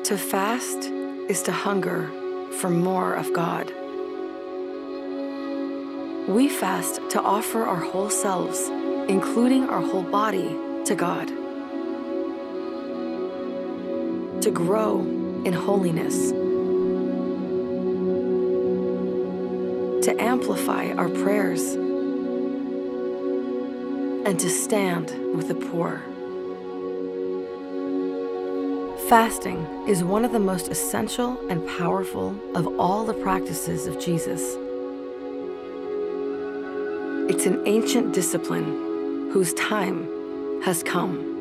To fast is to hunger for more of God. We fast to offer our whole selves, including our whole body, to God. To grow in holiness. To amplify our prayers. And to stand with the poor. Fasting is one of the most essential and powerful of all the practices of Jesus. It's an ancient discipline whose time has come.